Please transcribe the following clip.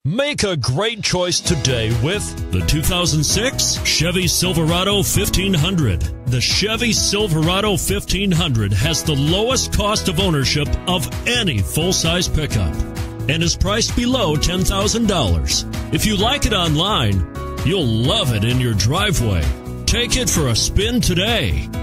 Make a great choice today with the 2006 Chevy Silverado 1500. The Chevy Silverado 1500 has the lowest cost of ownership of any full-size pickup and is priced below $10,000. If you like it online, you'll love it in your driveway. Take it for a spin today.